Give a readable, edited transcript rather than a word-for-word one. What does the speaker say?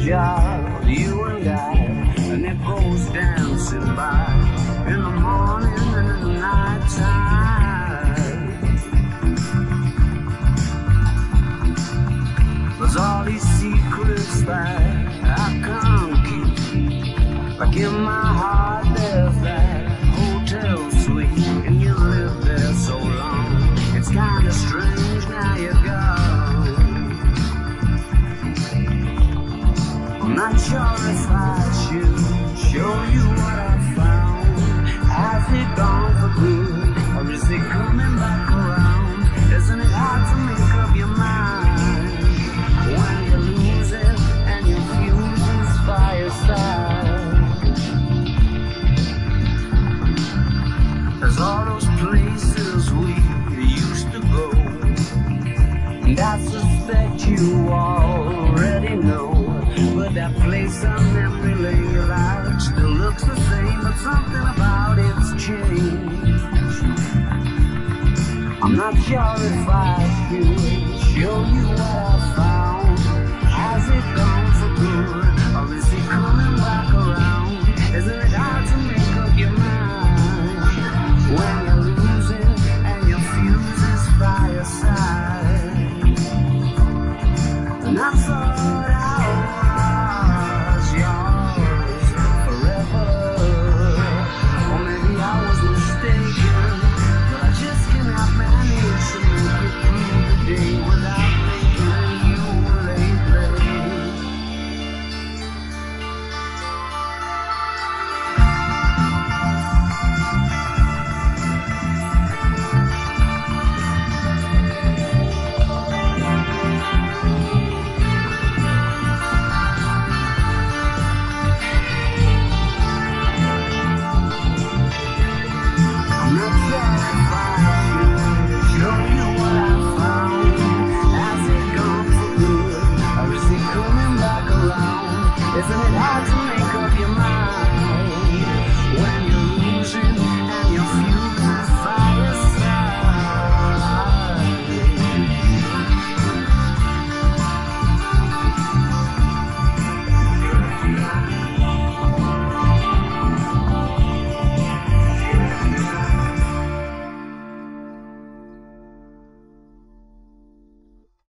job, you and I, and it goes dancing by in the morning and in the night time. There's all these secrets that I can't keep. Like in my heart there's that hotel suite, and you lived there so long. It's kinda strange now you're gone. I'm not sure if I should show you what I found. Has it gone for good, or is it coming back around? Isn't it hard to make up your mind when you lose it and your fuse is by your side? There's all those places we used to go, and I suspect you already know. But that place on memory lane you like still looks the same, but something about it's changed. I'm not sure if I should show you what I found. Has it gone for good, or is it coming back around? Isn't it hard to make up your mind when you lose it and your fuse is by your side? And that's all.